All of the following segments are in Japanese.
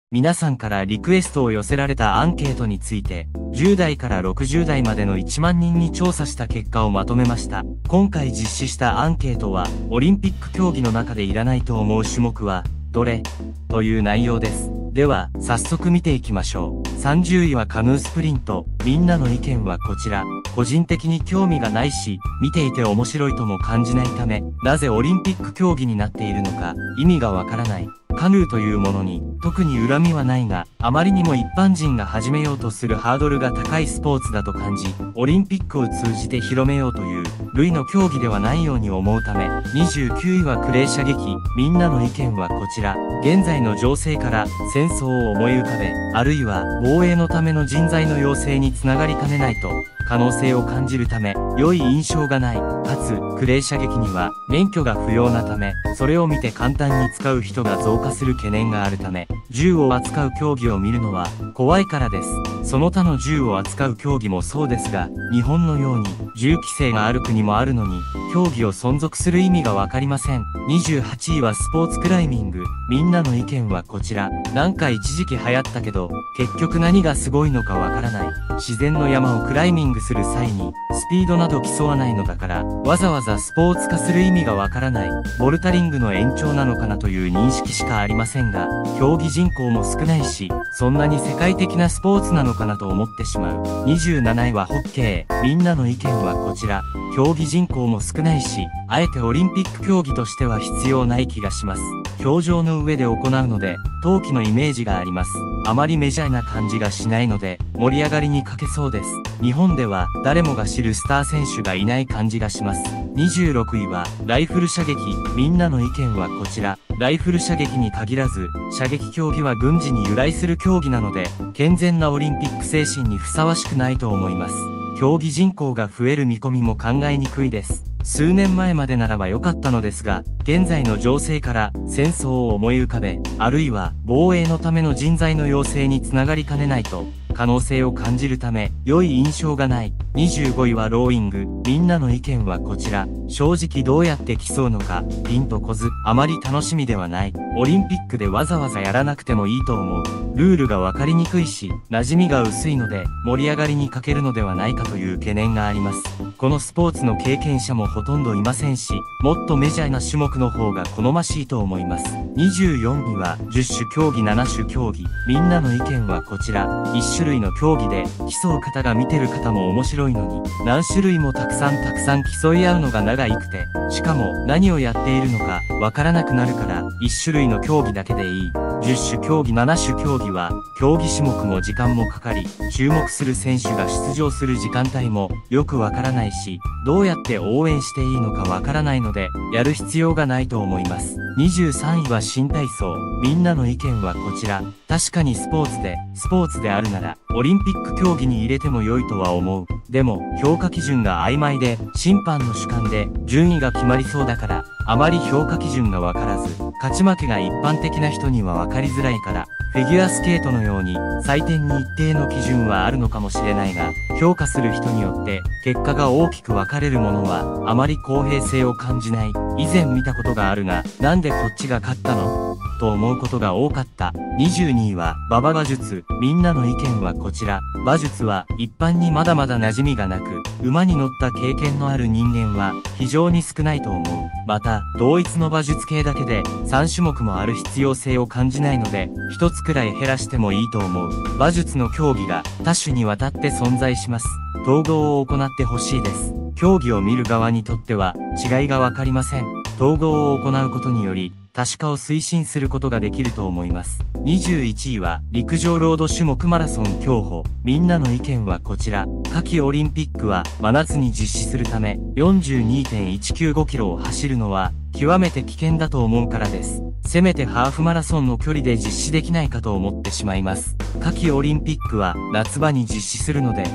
皆さんからリクエストを寄せられたアンケートについて、10代から60代までの1万人に調査した結果をまとめました。今回実施したアンケートは、オリンピック競技の中でいらないと思う種目は、どれ？という内容です。では、早速見ていきましょう。30位はカヌースプリント。みんなの意見はこちら。個人的に興味がないし、見ていて面白いとも感じないため、なぜオリンピック競技になっているのか、意味がわからない。カヌーというものに、特に恨みはないが、あまりにも一般人が始めようとするハードルが高いスポーツだと感じ、オリンピックを通じて広めようという、類の競技ではないように思うため、29位はクレー射撃。みんなの意見はこちら。現在の情勢から戦争を思い浮かべ、あるいは防衛のための人材の養成につながりかねないと、可能性を感じるため、良い印象がない。かつ、クレー射撃には免許が不要なため、それを見て簡単に使う人が増加する懸念があるため、銃を扱う競技を見るのは怖いからです。その他の銃を扱う競技もそうですが、日本のように銃規制がある国もあるのに、競技を存続する意味がわかりません。28位はスポーツクライミング。みんなの意見はこちら。なんか一時期流行ったけど、結局何がすごいのかわからない。自然の山をクライミングする際に、スピードなど競わないのだから、わざわざスポーツ化する意味がわからない。ボルタリングの延長なのかなという認識しかありませんが、競技人口も少ないし、そんなに世界的なスポーツなのかなと思ってしまう。27位はホッケー。みんなの意見はこちら。競技人口も少ないし、あえてオリンピック競技としては必要ない気がします。氷上の上で行うので、冬季のイメージがあります。あまりメジャーな感じがしないので、盛り上がりに欠けそうです。日本では誰もが知るスター選手がいない感じがします。26位は、ライフル射撃。みんなの意見はこちら。ライフル射撃に限らず、射撃競技は軍事に由来する競技なので、健全なオリンピック精神にふさわしくないと思います。競技人口が増える見込みも考えにくいです。数年前までならば良かったのですが、現在の情勢から戦争を思い浮かべ、あるいは防衛のための人材の養成につながりかねないと、可能性を感じるため、良い印象がない。25位はローイング。みんなの意見はこちら。正直どうやって競うのか、ピンとこず、あまり楽しみではない。オリンピックでわざわざやらなくてもいいと思う。ルールがわかりにくいし、馴染みが薄いので、盛り上がりに欠けるのではないかという懸念があります。このスポーツの経験者もほとんどいませんし、もっとメジャーな種目の方が好ましいと思います。24位は、10種競技7種競技。みんなの意見はこちら。1種類の競技で、競う方が見てる方も面白いのに、何種類もたくさん競い合うのが長いくて、しかも何をやっているのかわからなくなるから、1種類の競技だけでいい。10種競技7種競技は、競技種目も時間もかかり、注目する選手が出場する時間帯もよくわからないし、どうやって応援していいのかわからないので、やる必要がないと思います。23位は新体操。みんなの意見はこちら。確かにスポーツであるなら、オリンピック競技に入れても良いとは思う。でも、評価基準が曖昧で、審判の主観で、順位が決まりそうだから、あまり評価基準がわからず、勝ち負けが一般的な人にはわかりづらいから、フィギュアスケートのように、採点に一定の基準はあるのかもしれないが、評価する人によって、結果が大きく分かれるものは、あまり公平性を感じない。以前見たことがあるが、なんでこっちが勝ったの？と思うことが多かった。22位は、馬場馬術。みんなの意見はこちら。馬術は、一般にまだまだ馴染みがなく、馬に乗った経験のある人間は、非常に少ないと思う。また、同一の馬術系だけで、3種目もある必要性を感じないので、1つくらい減らしてもいいと思う。馬術の競技が、多種にわたって存在します。統合を行ってほしいです。競技を見る側にとっては、違いがわかりません。統合を行うことにより、多種化を推進することができると思います。21位は、陸上ロード種目マラソン競歩。みんなの意見はこちら。夏季オリンピックは、真夏に実施するため、42.195 キロを走るのは、極めて危険だと思うからです。せめてハーフマラソンの距離で実施できないかと思ってしまいます。夏季オリンピックは夏場に実施するので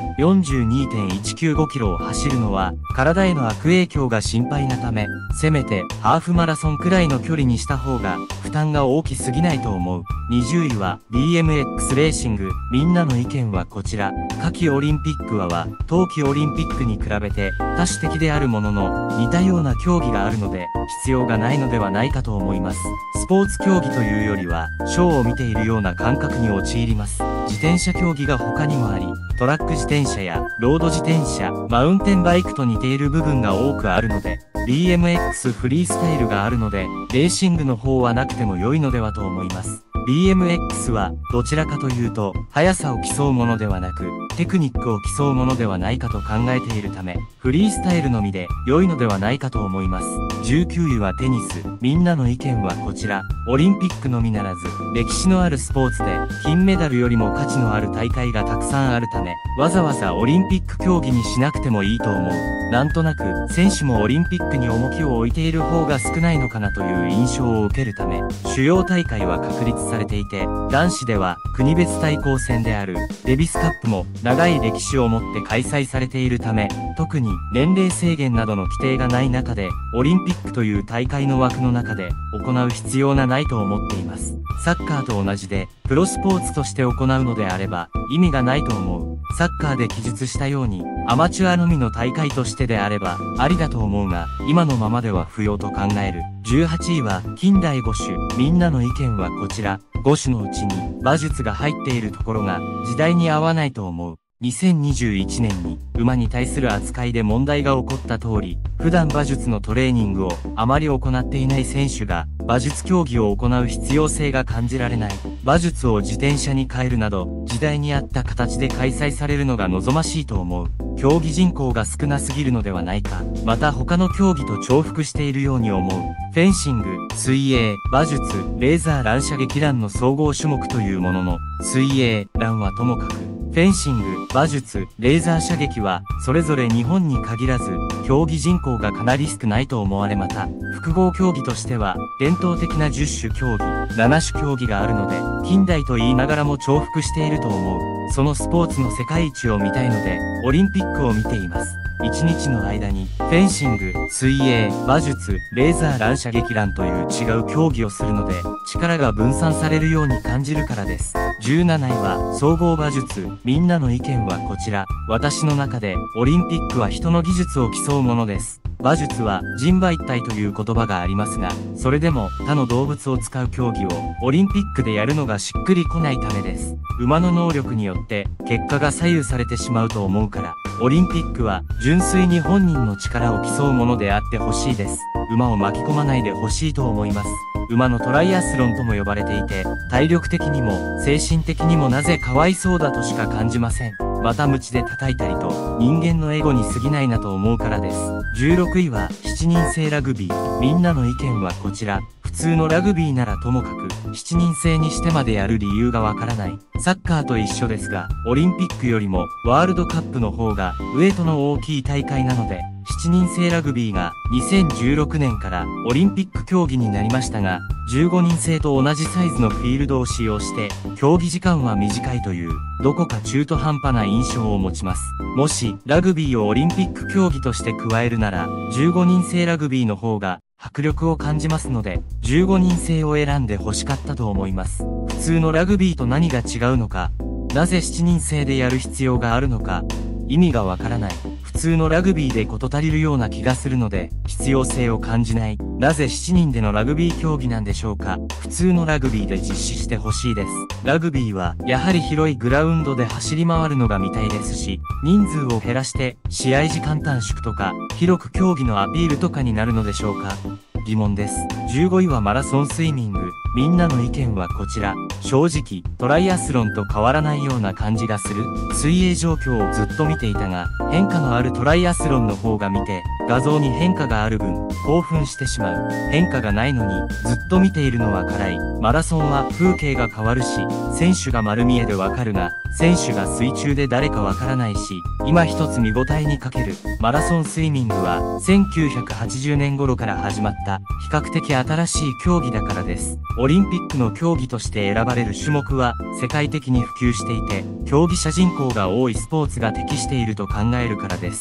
42.195 キロを走るのは体への悪影響が心配なため、せめてハーフマラソンくらいの距離にした方が負担が大きすぎないと思う。 20位は BMX レーシング。みんなの意見はこちら。夏季オリンピックは冬季オリンピックに比べて多種的であるものの似たような競技があるので必要がないのではないかと思います。スポーツ競技というよりはショーを見ているような感覚に陥ります。自転車競技が他にもあり、トラック自転車やロード自転車、マウンテンバイクと似ている部分が多くあるので、BMX フリースタイルがあるので、レーシングの方はなくても良いのではと思います。BMX はどちらかというと、速さを競うものではなく、テクニックを競うものではないかと考えているため、フリースタイルのみで良いのではないかと思います。19位はテニス。みんなの意見はこちら。オリンピックのみならず、歴史のあるスポーツで、金メダルよりも価値のある大会がたくさんあるため、わざわざオリンピック競技にしなくてもいいと思う。なんとなく、選手もオリンピックに重きを置いている方が少ないのかなという印象を受けるため、主要大会は確立されていて、男子では国別対抗戦であるデビスカップも長い歴史を持って開催されているため、特に年齢制限などの規定がない中で、オリンピックという大会の枠の中で行う必要がないと思っています。サッカーと同じで、プロスポーツとして行うのであれば意味がないと思う。サッカーで記述したように、アマチュアのみの大会としてであればありだと思うが、今のままでは不要と考える。18位は近代五種。みんなの意見はこちら。五種のうちに馬術が入っているところが時代に合わないと思う。2021年に馬に対する扱いで問題が起こった通り、普段馬術のトレーニングをあまり行っていない選手が馬術競技を行う必要性が感じられない。馬術を自転車に変えるなど、時代に合った形で開催されるのが望ましいと思う。競技人口が少なすぎるのではないか。また他の競技と重複しているように思う。フェンシング、水泳、馬術、レーザー乱射撃ランの総合種目というものの、水泳、ランはともかく、フェンシング、馬術、レーザー射撃は、それぞれ日本に限らず、競技人口がかなり少ないと思われまた、複合競技としては、伝統的な10種競技、7種競技があるので、近代と言いながらも重複していると思う。そのスポーツの世界一を見たいので、オリンピックを見ています。1日の間に、フェンシング、水泳、馬術、レーザー乱射撃ランという違う競技をするので、力が分散されるように感じるからです。17位は、総合馬術。みんなの意見はこちら。私の中で、オリンピックは人の技術を競うものです。馬術は人馬一体という言葉がありますが、それでも他の動物を使う競技をオリンピックでやるのがしっくりこないためです。馬の能力によって結果が左右されてしまうと思うから、オリンピックは純粋に本人の力を競うものであってほしいです。馬を巻き込まないでほしいと思います。馬のトライアスロンとも呼ばれていて、体力的にも精神的にもなぜかわいそうだとしか感じません。また鞭で叩いたりと人間のエゴに過ぎないなと思うからです。16位は7人制ラグビー。みんなの意見はこちら。普通のラグビーならともかく7人制にしてまでやる理由がわからない。サッカーと一緒ですが、オリンピックよりもワールドカップの方がウエイトの大きい大会なので、7人制ラグビーが2016年からオリンピック競技になりましたが、15人制と同じサイズのフィールドを使用して、競技時間は短いという、どこか中途半端な印象を持ちます。もし、ラグビーをオリンピック競技として加えるなら、15人制ラグビーの方が、迫力を感じますので、15人制を選んで欲しかったと思います。普通のラグビーと何が違うのか、なぜ7人制でやる必要があるのか、意味がわからない。普通のラグビーで事足りるような気がするので、必要性を感じない。なぜ7人でのラグビー競技なんでしょうか。普通のラグビーで実施してほしいです。ラグビーは、やはり広いグラウンドで走り回るのが見たいですし、人数を減らして、試合時間短縮とか、広く競技のアピールとかになるのでしょうか。疑問です。15位はマラソンスイミング。みんなの意見はこちら。正直、トライアスロンと変わらないような感じがする。水泳状況をずっと見ていたが、変化のあるトライアスロンの方が見て、画像に変化がある分、興奮してしまう。変化がないのに、ずっと見ているのは辛い。マラソンは風景が変わるし、選手が丸見えでわかるが、選手が水中で誰かわからないし、今一つ見応えに欠ける。マラソンスイミングは、1980年頃から始まった、比較的新しい競技だからです。オリンピックの競技として選ばれる種目は、世界的に普及していて、競技者人口が多いスポーツが適していると考えるからです。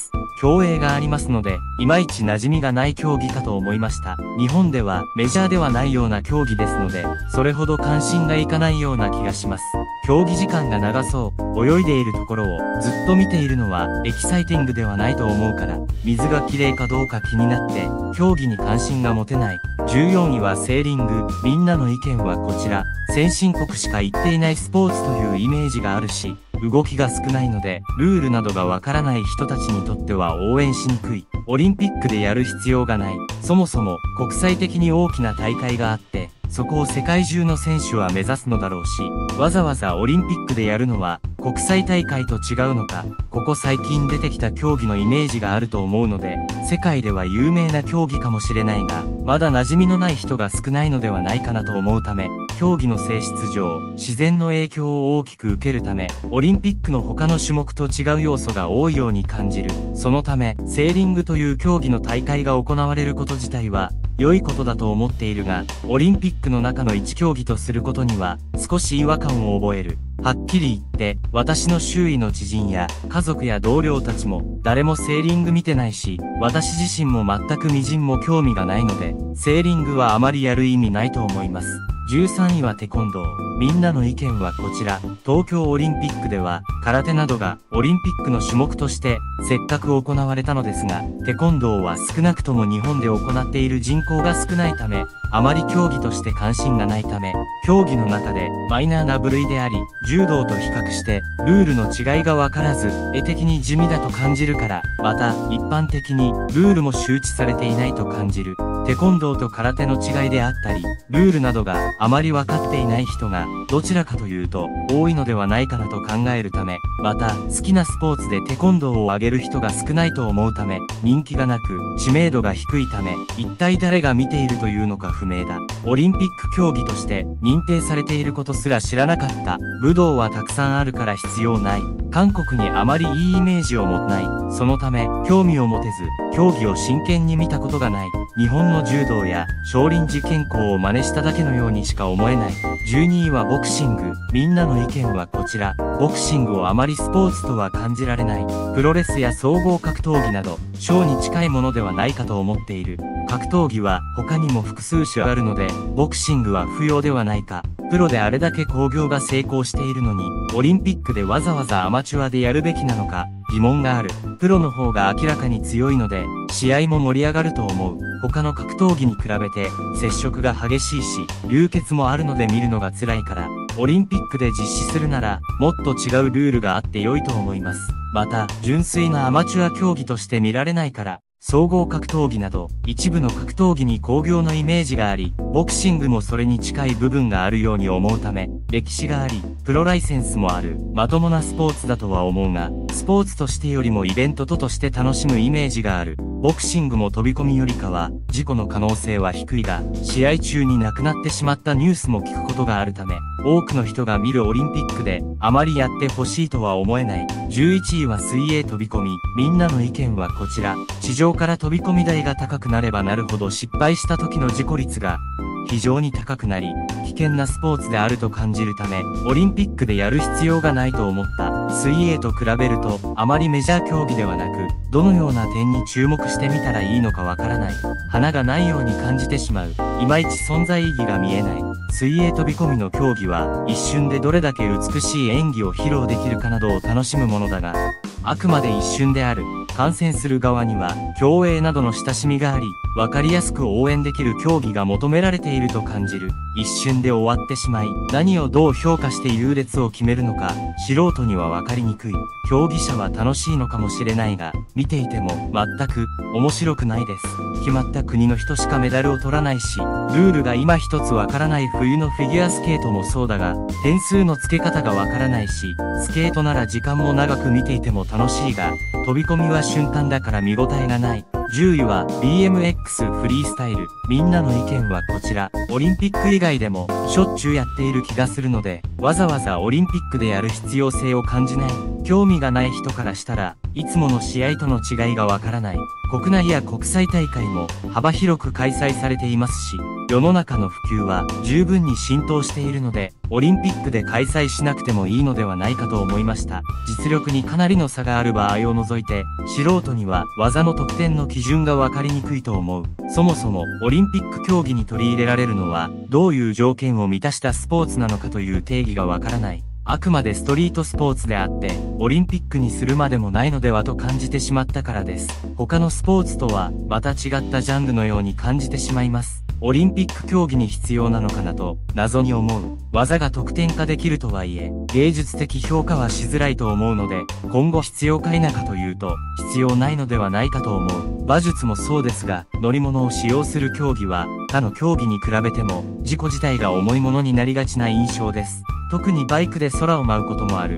競泳がありますので、いまいち馴染みがない競技かと思いました。日本ではメジャーではないような競技ですので、それほど関心がいかないような気がします。競技時間が長そう、泳いでいるところをずっと見ているのはエキサイティングではないと思うから、水がきれいかどうか気になって、競技に関心が持てない。14位はセーリング。みんなの意見はこちら。先進国しか行っていないスポーツというイメージがあるし、動きが少ないので、ルールなどがわからない人たちにとっては応援しにくい。オリンピックでやる必要がない。そもそも国際的に大きな大会があって、そこを世界中の選手は目指すのだろうし、わざわざオリンピックでやるのは国際大会と違うのか、ここ最近出てきた競技のイメージがあると思うので、世界では有名な競技かもしれないが、まだ馴染みのない人が少ないのではないかなと思うため、競技の性質上、自然の影響を大きく受けるため、オリンピックの他の種目と違う要素が多いように感じる。そのため、セーリングという競技の大会が行われること自体は、良いことだと思っているが、オリンピックの中の一競技とすることには、少し違和感を覚える。はっきり言って、私の周囲の知人や家族や同僚たちも誰もセーリング見てないし、私自身も全く微塵も興味がないので、セーリングはあまりやる意味ないと思います。13位はテコンドー。みんなの意見はこちら。東京オリンピックでは、空手などがオリンピックの種目としてせっかく行われたのですが、テコンドーは少なくとも日本で行っている人口が少ないため、あまり競技として関心がないため、競技の中でマイナーな部類であり、柔道と比較してルールの違いがわからず、絵的に地味だと感じるから、また一般的にルールも周知されていないと感じる。テコンドーと空手の違いであったり、ルールなどがあまり分かっていない人がどちらかというと多いのではないかなと考えるため、また好きなスポーツでテコンドーを上げる人が少ないと思うため、人気がなく知名度が低いため、一体誰が見ているというのか不明だ。オリンピック競技として認定されていることすら知らなかった。武道はたくさんあるから必要ない。韓国にあまりいいイメージを持たない。そのため興味を持てず、競技を真剣に見たことがない。日本の柔道や少林寺拳法を真似しただけのようにしか思えない。12位はボクシング。みんなの意見はこちら。ボクシングをあまりスポーツとは感じられない。プロレスや総合格闘技など、ショーに近いものではないかと思っている。格闘技は他にも複数種あるので、ボクシングは不要ではないか。プロであれだけ興行が成功しているのに、オリンピックでわざわざアマチュアでやるべきなのか、疑問がある。プロの方が明らかに強いので、試合も盛り上がると思う。他の格闘技に比べて、接触が激しいし、流血もあるので見るのが辛いから、オリンピックで実施するなら、もっと違うルールがあって良いと思います。また、純粋なアマチュア競技として見られないから、総合格闘技など、一部の格闘技に興行のイメージがあり、ボクシングもそれに近い部分があるように思うため、歴史があり、プロライセンスもある、まともなスポーツだとは思うが、スポーツとしてよりもイベントとして楽しむイメージがある。ボクシングも飛び込みよりかは、事故の可能性は低いが、試合中に亡くなってしまったニュースも聞くことがあるため、多くの人が見るオリンピックで、あまりやってほしいとは思えない。11位は水泳飛び込み。みんなの意見はこちら。地上から飛び込み台が高くなればなるほど失敗した時の事故率が非常に高くなり、危険なスポーツであると感じるため、オリンピックでやる必要がないと思った。水泳と比べると、あまりメジャー競技ではなく、どのような点に注目してみたらいいのかわからない。花がないように感じてしまう。いまいち存在意義が見えない。水泳飛び込みの競技は、一瞬でどれだけ美しい演技を披露できるかなどを楽しむものだが、あくまで一瞬である。観戦する側には、競泳などの親しみがあり、わかりやすく応援できる競技が求められていると感じる。一瞬で終わってしまい、何をどう評価して優劣を決めるのか、素人にはわかりにくい。競技者は楽しいのかもしれないが、見ていても全く面白くないです。決まった国の人しかメダルを取らないし、ルールが今一つわからない冬のフィギュアスケートもそうだが、点数の付け方がわからないし、スケートなら時間も長く見ていても楽しいが、飛び込みは瞬間だから見応えがない。10位は BMX フリースタイル。みんなの意見はこちら。オリンピック以外でもしょっちゅうやっている気がするので、わざわざオリンピックでやる必要性を感じない。興味がない人からしたらいつもの試合との違いがわからない。国内や国際大会も幅広く開催されていますし、 世の中の普及は十分に浸透しているので、オリンピックで開催しなくてもいいのではないかと思いました。実力にかなりの差がある場合を除いて、素人には技の得点の基準が分かりにくいと思う。そもそもオリンピック競技に取り入れられるのは、どういう条件を満たしたスポーツなのかという定義がわからない。あくまでストリートスポーツであって、オリンピックにするまでもないのではと感じてしまったからです。他のスポーツとは、また違ったジャンルのように感じてしまいます。オリンピック競技に必要なのかなと、謎に思う。技が得点化できるとはいえ、芸術的評価はしづらいと思うので、今後必要か否かというと、必要ないのではないかと思う。馬術もそうですが、乗り物を使用する競技は、他の競技に比べても、事故自体が重いものになりがちな印象です。特にバイクで空を舞うこともある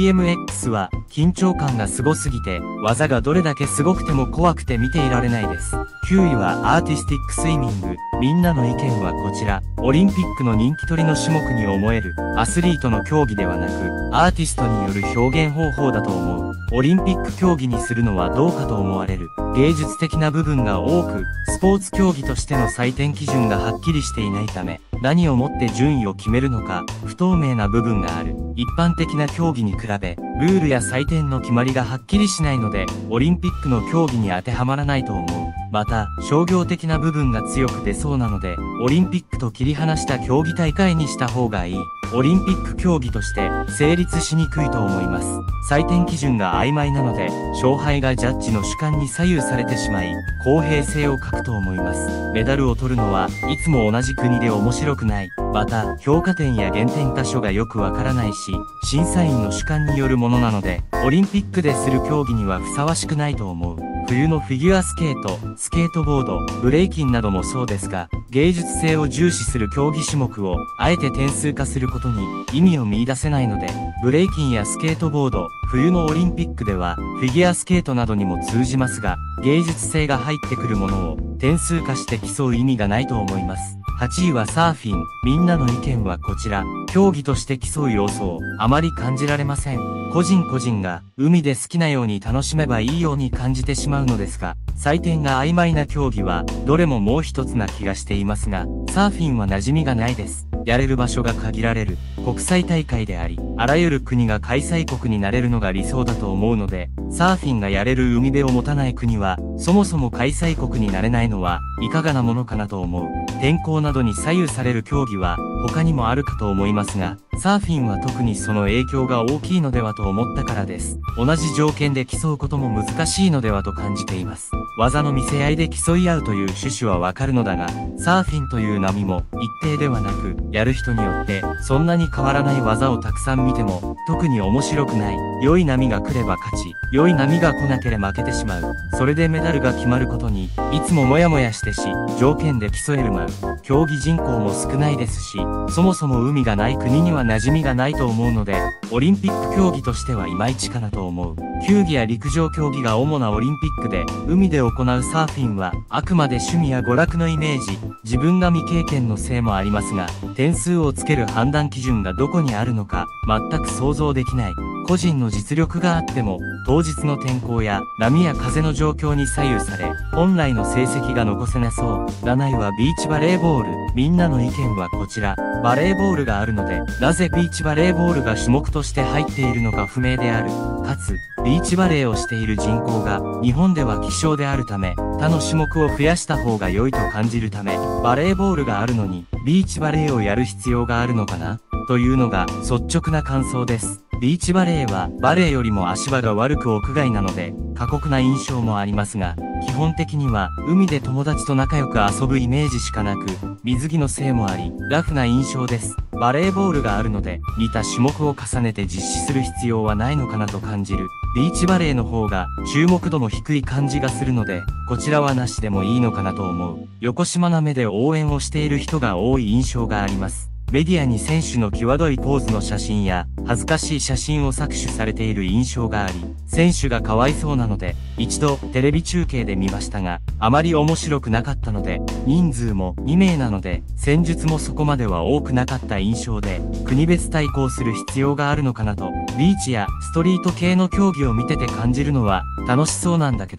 BMX は緊張感がすごすぎて技がどれだけすごくても怖くて見ていられないです。9位はアーティスティックスイミング。みんなの意見はこちら。オリンピックの人気取りの種目に思えるアスリートの競技ではなくアーティストによる表現方法だと思う。オリンピック競技にするのはどうかと思われる。芸術的な部分が多く、スポーツ競技としての採点基準がはっきりしていないため、何をもって順位を決めるのか、不透明な部分がある。一般的な競技に比べ、ルールや採点の決まりがはっきりしないので、オリンピックの競技に当てはまらないと思う。また、商業的な部分が強く出そうなので、オリンピックと切り離した競技大会にした方がいい。オリンピック競技として成立しにくいと思います。採点基準が曖昧なので、勝敗がジャッジの主観に左右されてしまい、公平性を欠くと思います。メダルを取るのはいつも同じ国で面白くない。また、評価点や減点箇所がよくわからないし、審査員の主観によるものなので、オリンピックでする競技にはふさわしくないと思う。冬のフィギュアスケート、スケートボード、ブレイキンなどもそうですが、芸術性を重視する競技種目を、あえて点数化することに意味を見出せないので、ブレイキンやスケートボード、冬のオリンピックでは、フィギュアスケートなどにも通じますが、芸術性が入ってくるものを点数化して競う意味がないと思います。8位はサーフィン。みんなの意見はこちら。競技として競う要素をあまり感じられません。個人個人が海で好きなように楽しめばいいように感じてしまうのですが、採点が曖昧な競技はどれももう一つな気がしていますが、サーフィンは馴染みがないです。やれる場所が限られる国際大会であり、あらゆる国が開催国になれるのが理想だと思うので、サーフィンがやれる海辺を持たない国は、そもそも開催国になれないのはいかがなものかなと思う。天候などに左右される競技は他にもあるかと思いますが、サーフィンは特にその影響が大きいのではと思ったからです。同じ条件で競うことも難しいのではと感じています。技の見せ合いで競い合うという趣旨はわかるのだが、サーフィンという波も一定ではなく、やる人によってそんなに変わらない技をたくさん見ても特に面白くない。良い波が来れば勝ち、良い波が来なければ負けてしまう。それでメダルが決まることにいつもモヤモヤしてし、条件で競える競技人口も少ないですし、そもそも海がない国には馴染みがないと思うので、オリンピック競技としてはいまいちかなと思う。球技や陸上競技が主なオリンピックで、海で行うサーフィンは、あくまで趣味や娯楽のイメージ、自分が未経験のせいもありますが、点数をつける判断基準がどこにあるのか、全く想像できない。個人の実力があっても、当日の天候や波や風の状況に左右され、本来の成績が残せなそう。7位はビーチバレーボール。みんなの意見はこちら。バレーボールがあるので、なぜビーチバレーボールが種目として入っているのか不明である。かつ、ビーチバレーをしている人口が日本では希少であるため、他の種目を増やした方が良いと感じるため、バレーボールがあるのに、ビーチバレーをやる必要があるのかなというのが率直な感想です。ビーチバレーはバレーよりも足場が悪く屋外なので過酷な印象もありますが、基本的には海で友達と仲良く遊ぶイメージしかなく、水着のせいもあり、ラフな印象です。バレーボールがあるので、似た種目を重ねて実施する必要はないのかなと感じる。ビーチバレーの方が注目度も低い感じがするので、こちらはなしでもいいのかなと思う。横島な目で応援をしている人が多い印象があります。メディアに選手の際どいポーズの写真や恥ずかしい写真を搾取されている印象があり、選手がかわいそうなので一度テレビ中継で見ましたが、あまり面白くなかったので、人数も2名なので戦術もそこまでは多くなかった印象で、国別対抗する必要があるのかなと。ビーチやストリート系の競技を見てて感じるのは楽しそうなんだけど、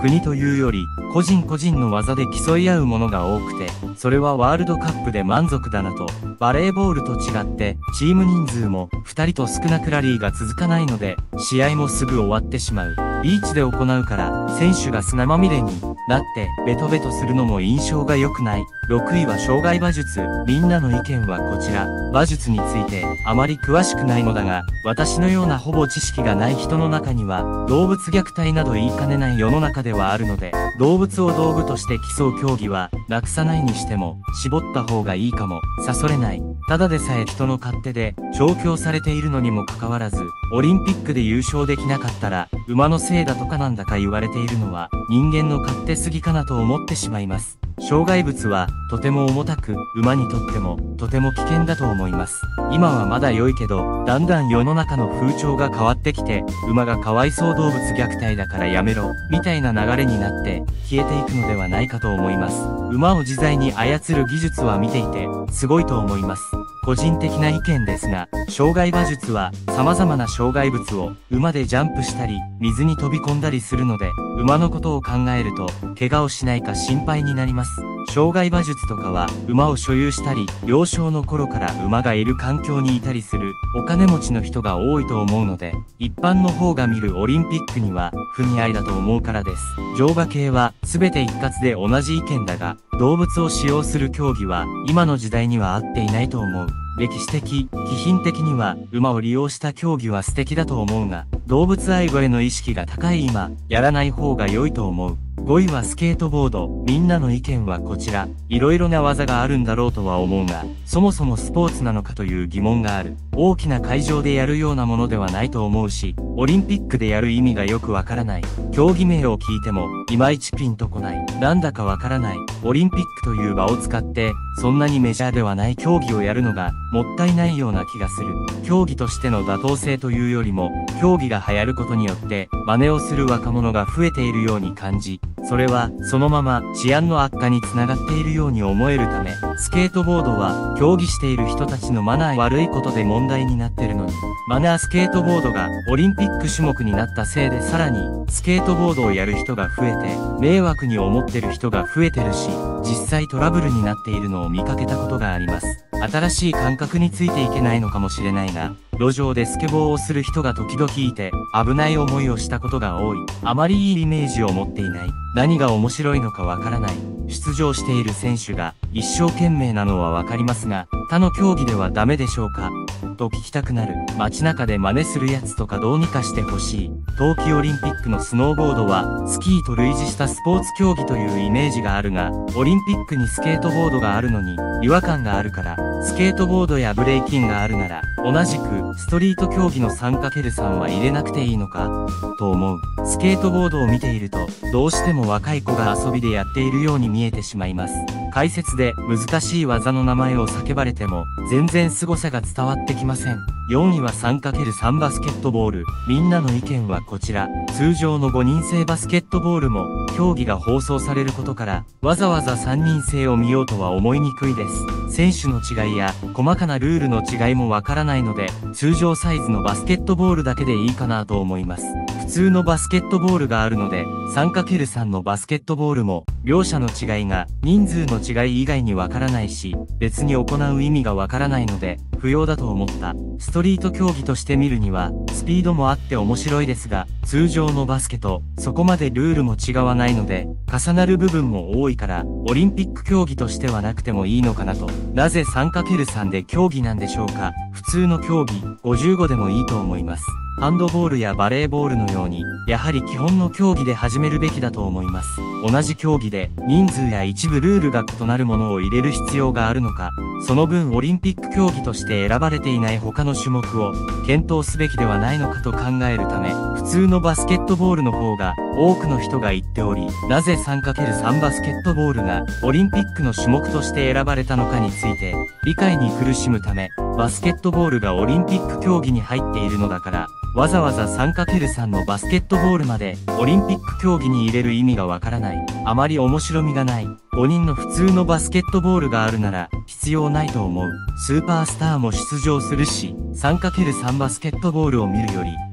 国というより、個人個人の技で競い合うものが多くて、それはワールドカップで満足だなと。バレーボールと違って、チーム人数も2人と少なくラリーが続かないので、試合もすぐ終わってしまう。ビーチで行うから、選手が砂まみれになってベトベトするのも印象が良くない。6位は障害馬術。みんなの意見はこちら。馬術についてあまり詳しくないのだが、私のようなほぼ知識がない人の中には、動物虐待など言いかねない世の中ではあるので、動物を道具として競う競技は、なくさないにしても、絞った方がいいかも。さそれない。ただでさえ人の勝手で、調教されているのにもかかわらず、オリンピックで優勝できなかったら、馬のせいだとかなんだか言われているのは、人間の勝手すぎかなと思ってしまいます。障害物はとても重たく、馬にとってもとても危険だと思います。今はまだ良いけど、だんだん世の中の風潮が変わってきて、馬がかわいそう動物虐待だからやめろ、みたいな流れになって消えていくのではないかと思います。馬を自在に操る技術は見ていて、すごいと思います。個人的な意見ですが、障害馬術は様々な障害物を馬でジャンプしたり、水に飛び込んだりするので、馬のことを考えると、怪我をしないか心配になります。障害馬術とかは、馬を所有したり、幼少の頃から馬がいる環境にいたりする、お金持ちの人が多いと思うので、一般の方が見るオリンピックには、不似合いだと思うからです。乗馬系は、すべて一括で同じ意見だが、動物を使用する競技は、今の時代には合っていないと思う。歴史的、気品的には、馬を利用した競技は素敵だと思うが、動物愛護への意識が高い今、やらない方が良いと思う。5位はスケートボード。みんなの意見はこちら。いろいろな技があるんだろうとは思うが、そもそもスポーツなのかという疑問がある。大きな会場でやるようなものではないと思うし、オリンピックでやる意味がよくわからない。競技名を聞いても、いまいちピンとこない。なんだかわからない。オリンピックという場を使って、そんなにメジャーではない競技をやるのが、もったいないような気がする。競技としての妥当性というよりも、競技が流行ることによって、真似をする若者が増えているように感じ、それは、そのまま治安の悪化につながっているように思えるため、スケートボードは、競技している人たちのマナー悪いことで問題になってるのに、マナースケートボードがオリンピック種目になったせいでさらに、スケートボードをやる人が増えて、迷惑に思ってる人が増えてるし、実際トラブルになっているのを見かけたことがあります。新しい感覚についていけないのかもしれないが、路上でスケボーをする人が時々いて、危ない思いをしたことが多い。あまりいいイメージを持っていない。何が面白いのかわからない。出場している選手が一生懸命なのはわかりますが、他の競技ではダメでしょうかと聞きたくなる。街中で真似するやつとかどうにかしてほしい。冬季オリンピックのスノーボードは、スキーと類似したスポーツ競技というイメージがあるが、オリンピックにスケートボードがあるのに、違和感があるから、スケートボードやブレイキンがあるなら、同じく、ストリート競技の 3×3 は入れなくていいのかと思う。スケートボードを見ていると、どうしても若い子が遊びでやっているように見えてしまいます。解説で難しい技の名前を叫ばれても、全然凄さが伝わってきません。4位は 3×3 バスケットボール。みんなの意見はこちら。通常の5人制バスケットボールも、競技が放送されることから、わざわざ3人制を見ようとは思いにくいです。選手の違いや、細かなルールの違いもわからないので、通常サイズのバスケットボールだけでいいかなと思います。普通のバスケットボールがあるので、3×3 のバスケットボールも、両者の違いが人数の違い以外にわからないし、別に行う意味がわからないので、不要だと思った。ストリート競技として見るには、スピードもあって面白いですが、通常のバスケとそこまでルールも違わないので、重なる部分も多いから、オリンピック競技としてはなくてもいいのかなと。なぜ 3×3 で競技なんでしょうか。普通の競技、55でもいいと思います。ハンドボールやバレーボールのように、やはり基本の競技で始めるべきだと思います。同じ競技で、人数や一部ルールが異なるものを入れる必要があるのか、その分オリンピック競技として選ばれていない他の種目を、検討すべきではないのかと考えるため、普通のバスケットボールの方が、多くの人が言っており、なぜ 3×3 バスケットボールが、オリンピックの種目として選ばれたのかについて、理解に苦しむため、バスケットボールがオリンピック競技に入っているのだから、わざわざ 3×3 のバスケットボールまでオリンピック競技に入れる意味がわからない。あまり面白みがない。5人の普通のバスケットボールがあるなら必要ないと思う。スーパースターも出場するし、3×3 バスケットボールを見るより、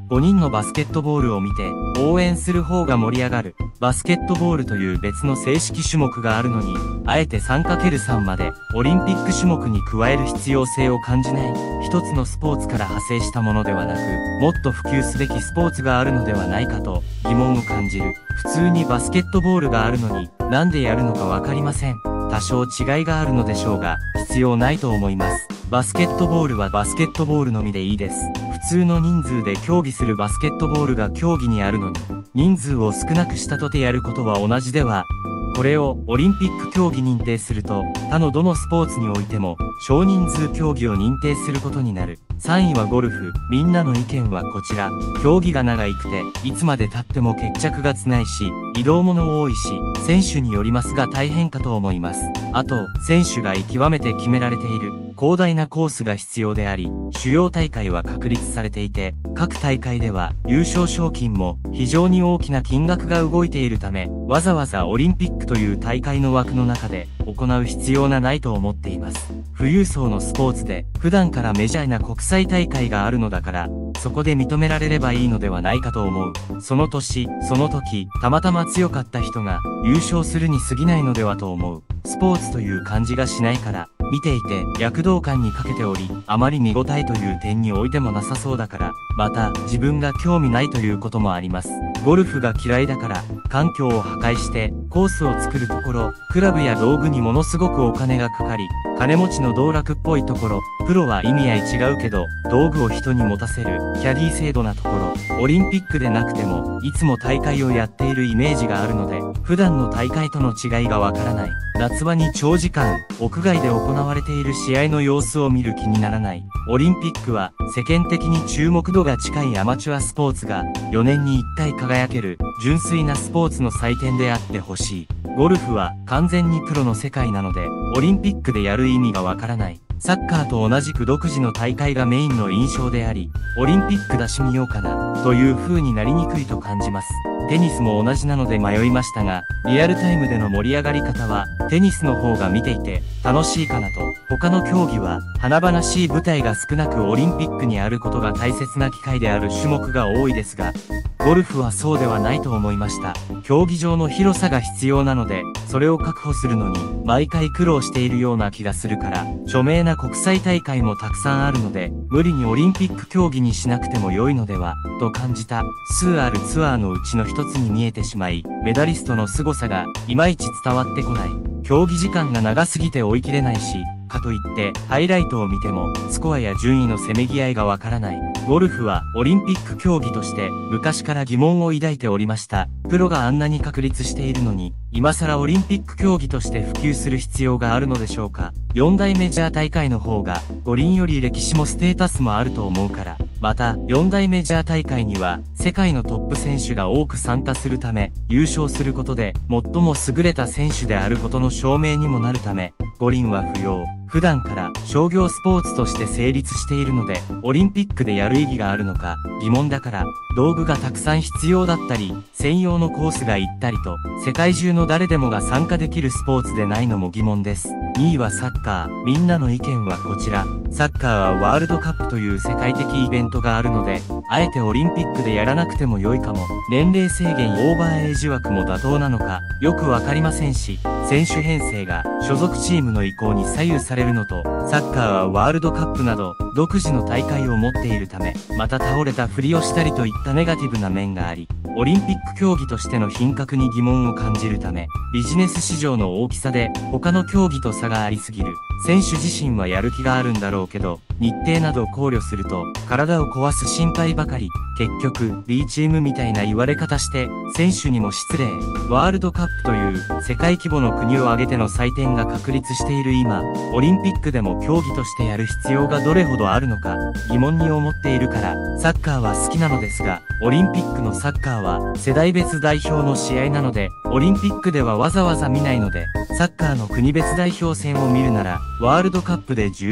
5人のバスケットボールを見て応援する方が盛り上がる。バスケットボールという別の正式種目があるのに、あえて 3×3 までオリンピック種目に加える必要性を感じない。一つのスポーツから派生したものではなく、もっと普及すべきスポーツがあるのではないかと疑問を感じる。普通にバスケットボールがあるのに、なんでやるのかわかりません。多少違いがあるのでしょうが、必要ないと思います。バスケットボールはバスケットボールのみでいいです。普通の人数で競技するバスケットボールが競技にあるのに、人数を少なくしたとてやることは同じでは、これをオリンピック競技認定すると、他のどのスポーツにおいても少人数競技を認定することになる。3位はゴルフ。みんなの意見はこちら。競技が長くて、いつまで経っても決着がつないし、移動もの多いし、選手によりますが大変かと思います。あと、選手が極めて決められている、広大なコースが必要であり、主要大会は確立されていて、各大会では優勝賞金も非常に大きな金額が動いているため、わざわざオリンピックという大会の枠の中で行う必要がないと思っています。富裕層のスポーツで普段からメジャーな国際大会があるのだから、そこで認められればいいのではないかと思う。その年、その時、たまたま強かった人が優勝するに過ぎないのではと思う。スポーツという感じがしないから、見ていて躍動感に欠けており、あまり見応えという点においてもなさそうだから、また自分が興味ないということもあります。ゴルフが嫌いだから、環境を破壊してコースを作るところ、クラブや道具にものすごくお金がかかり、金持ちの道楽っぽいところ、プロは意味合い違うけど、道具を人に持たせる、キャディー制度なところ、オリンピックでなくても、いつも大会をやっているイメージがあるので、普段の大会との違いがわからない。夏場に長時間、屋外で行われている試合の様子を見る気にならない。オリンピックは、世間的に注目度が近いアマチュアスポーツが、4年に1回輝ける、純粋なスポーツの祭典であってほしい。ゴルフは、完全にプロの世界なので、オリンピックでやる意味がわからない。サッカーと同じく独自の大会がメインの印象であり、オリンピック出しみようかな、という風になりにくいと感じます。テニスも同じなので迷いましたが、リアルタイムでの盛り上がり方は、テニスの方が見ていて楽しいかなと。他の競技は、華々しい舞台が少なくオリンピックにあることが大切な機会である種目が多いですが、ゴルフはそうではないと思いました。競技場の広さが必要なので、それを確保するのに、毎回苦労しているような気がするから、著名な国際大会もたくさんあるので、無理にオリンピック競技にしなくても良いのでは、と感じた。数あるツアーのうちの一つに見えてしまい、メダリストの凄さが、いまいち伝わってこない。競技時間が長すぎて追い切れないし、かといって、ハイライトを見ても、スコアや順位のせめぎ合いがわからない。ゴルフは、オリンピック競技として、昔から疑問を抱いておりました。プロがあんなに確立しているのに、今更オリンピック競技として普及する必要があるのでしょうか。4大メジャー大会の方が、五輪より歴史もステータスもあると思うから。また、4大メジャー大会には、世界のトップ選手が多く参加するため、優勝することで、最も優れた選手であることの証明にもなるため、五輪は不要。普段から商業スポーツとして成立しているので、オリンピックでやる意義があるのか疑問だから、道具がたくさん必要だったり、専用のコースが行ったりと、世界中の誰でもが参加できるスポーツでないのも疑問です。2位はサッカー。みんなの意見はこちら。サッカーはワールドカップという世界的イベントがあるので、あえてオリンピックでやらなくても良いかも。年齢制限オーバーエイジ枠も妥当なのか、よくわかりませんし、選手編成が所属チームの意向に左右されるのと、サッカーはワールドカップなど独自の大会を持っているため、また倒れたふりをしたりといったネガティブな面があり、オリンピック競技としての品格に疑問を感じるため、ビジネス市場の大きさで他の競技と差がありすぎる。選手自身はやる気があるんだろうけど、日程など考慮すると、体を壊す心配ばかり。結局、B チームみたいな言われ方して、選手にも失礼。ワールドカップという世界規模の国を挙げての祭典が確立している今、オリンピックでも競技としてやる必要がどれほどあるのか疑問に思っているから、サッカーは好きなのですが、オリンピックのサッカーは世代別代表の試合なので、オリンピックではわざわざ見ないので、サッカーの国別代表戦を見るなら、ワールドカップで十分。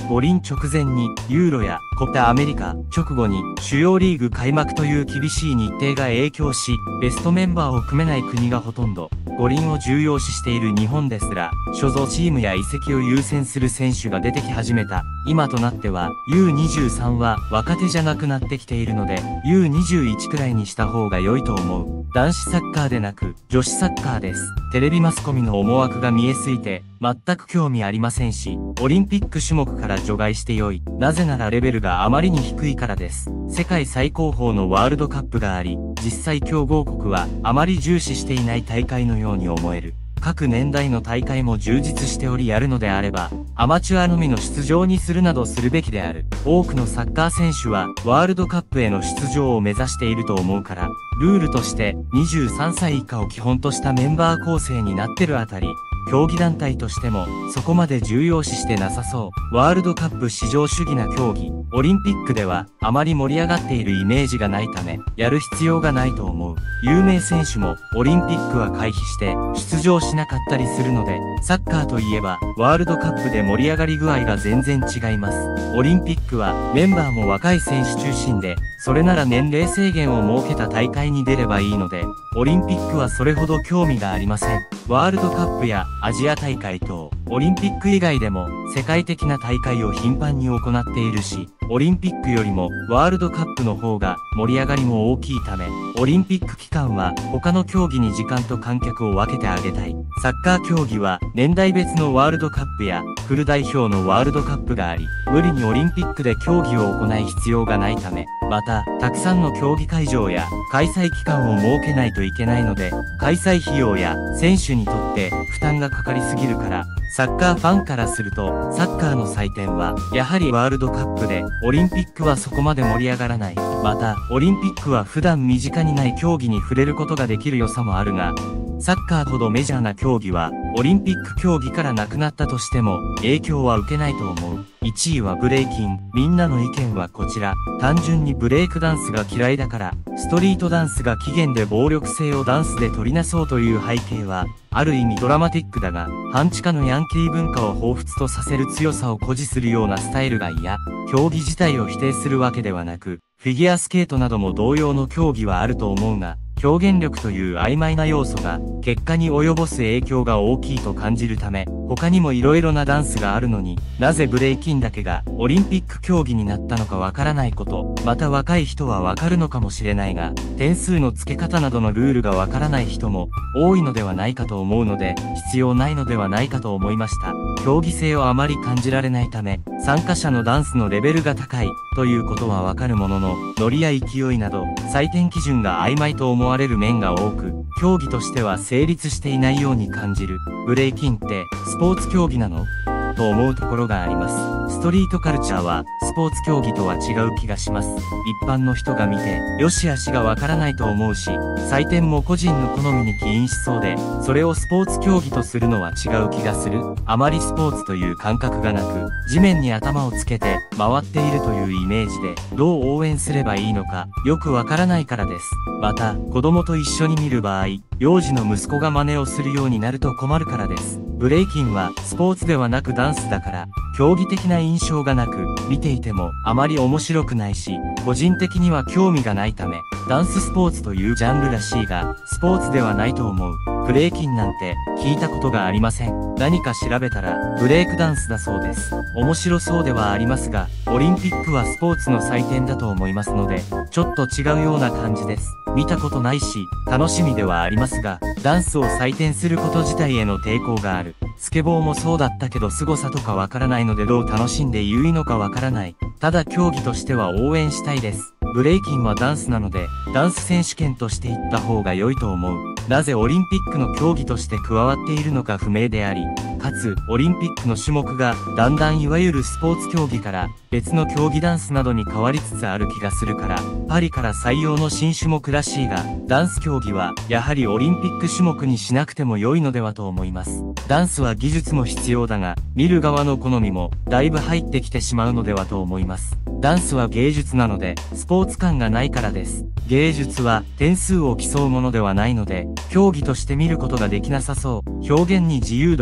五輪直前にユーロやコパアメリカ、直後に主要リーグ開幕という厳しい日程が影響し、ベストメンバーを組めない国がほとんど。五輪を重要視している日本ですら、所属チームや移籍を優先する選手が出てき始めた。今となっては、U23 は若手じゃなくなってきているので、U21 くらいにした方が良いと思う。男子サッカーでなく、女子サッカーです。テレビマスコミの思惑が見えすぎて、全く興味ありませんし、オリンピック種目から除外して良い。なぜならレベルがあまりに低いからです。世界最高峰のワールドカップがあり、実際強豪国はあまり重視していない大会のように思える。各年代の大会も充実しておりやるのであれば、アマチュアのみの出場にするなどするべきである。多くのサッカー選手はワールドカップへの出場を目指していると思うから、ルールとして23歳以下を基本としたメンバー構成になってるあたり、競技団体としてもそこまで重要視してなさそう。ワールドカップ至上主義な競技、オリンピックではあまり盛り上がっているイメージがないため、やる必要がないと思う。有名選手もオリンピックは回避して出場しなかったりするので、サッカーといえばワールドカップで盛り上がり具合が全然違います。オリンピックはメンバーも若い選手中心で、それなら年齢制限を設けた大会に出ればいいので、オリンピックはそれほど興味がありません。ワールドカップやアジア大会等、オリンピック以外でも世界的な大会を頻繁に行っているし、オリンピックよりもワールドカップの方が盛り上がりも大きいため、オリンピック期間は他の競技に時間と観客を分けてあげたい。サッカー競技は年代別のワールドカップやフル代表のワールドカップがあり、無理にオリンピックで競技を行い必要がないため、また、たくさんの競技会場や開催期間を設けないといけないので、開催費用や選手にとって負担がかかりすぎるから、サッカーファンからすると、サッカーの祭典は、やはりワールドカップで、オリンピックはそこまで盛り上がらない。また、オリンピックは普段身近にない競技に触れることができる良さもあるが、サッカーほどメジャーな競技は、オリンピック競技からなくなったとしても、影響は受けないと思う。1位はブレイキン。みんなの意見はこちら。単純にブレイクダンスが嫌いだから、ストリートダンスが起源で暴力性をダンスで取りなそうという背景は、ある意味ドラマティックだが、半地下のヤンキー文化を彷彿とさせる強さを誇示するようなスタイルが嫌。競技自体を否定するわけではなく、フィギュアスケートなども同様の競技はあると思うが、表現力という曖昧な要素が結果に及ぼす影響が大きいと感じるため、他にも色々なダンスがあるのになぜブレイキンだけがオリンピック競技になったのかわからないこと、また若い人はわかるのかもしれないが、点数の付け方などのルールがわからない人も多いのではないかと思うので、必要ないのではないかと思いました。競技性をあまり感じられないため、参加者のダンスのレベルが高いということはわかるものの、ノリや勢いなど採点基準が曖昧と思われる面が多く、競技としては成立していないように感じる。ブレイキンってスポーツ競技なの？と思うところがあります。ストリートカルチャーはスポーツ競技とは違う気がします。一般の人が見て良し悪しがわからないと思うし、採点も個人の好みに起因しそうで、それをスポーツ競技とするのは違う気がする。あまりスポーツという感覚がなく、地面に頭をつけて回っているというイメージで、どう応援すればいいのかよくわからないからです。また、子供と一緒に見る場合、幼児の息子が真似をするようになると困るからです。ブレイキンはスポーツではなくダンスだから、競技的な印象がなく、見ていてもあまり面白くないし、個人的には興味がないため、ダンススポーツというジャンルらしいが、スポーツではないと思う。ブレイキンなんて聞いたことがありません。何か調べたらブレイクダンスだそうです。面白そうではありますが、オリンピックはスポーツの祭典だと思いますので、ちょっと違うような感じです。見たことないし、楽しみではありますが、ダンスを採点すること自体への抵抗がある。スケボーもそうだったけど凄さとかわからないのでどう楽しんで良いのかわからない。ただ競技としては応援したいです。ブレイキンはダンスなので、ダンス選手権として行った方が良いと思う。なぜオリンピックの競技として加わっているのか不明であり、かつ、オリンピックの種目が、だんだんいわゆるスポーツ競技から、別の競技ダンスなどに変わりつつある気がするから、パリから採用の新種目らしいが、ダンス競技は、やはりオリンピック種目にしなくても良いのではと思います。ダンスは技術も必要だが、見る側の好みも、だいぶ入ってきてしまうのではと思います。ダンスは芸術なので、スポーツ感がないからです。芸術は、点数を競うものではないので、競技として見ることができなさそう。表現に自由度が下がる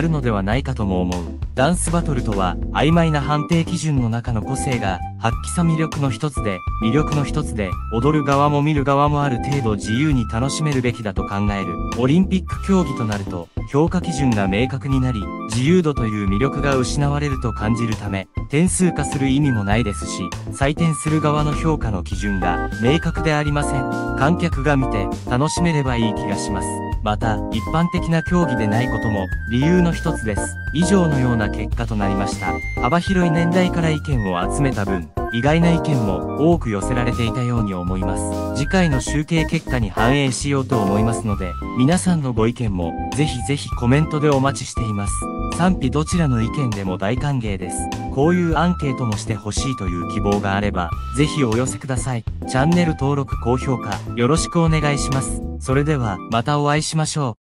るのではないかとも思う。ダンスバトルとは、曖昧な判定基準の中の個性が、発揮さ魅力の一つで、踊る側も見る側もある程度自由に楽しめるべきだと考える。オリンピック競技となると、評価基準が明確になり、自由度という魅力が失われると感じるため、点数化する意味もないですし、採点する側の評価の基準が明確でありません。観客が見て楽しめればいい気がします。また、一般的な競技でないことも理由の一つです。以上のような結果となりました。幅広い年代から意見を集めた分、意外な意見も多く寄せられていたように思います。次回の集計結果に反映しようと思いますので、皆さんのご意見もぜひぜひコメントでお待ちしています。賛否どちらの意見でも大歓迎です。こういうアンケートもしてほしいという希望があれば、ぜひお寄せください。チャンネル登録高評価よろしくお願いします。それではまたお会いしましょう。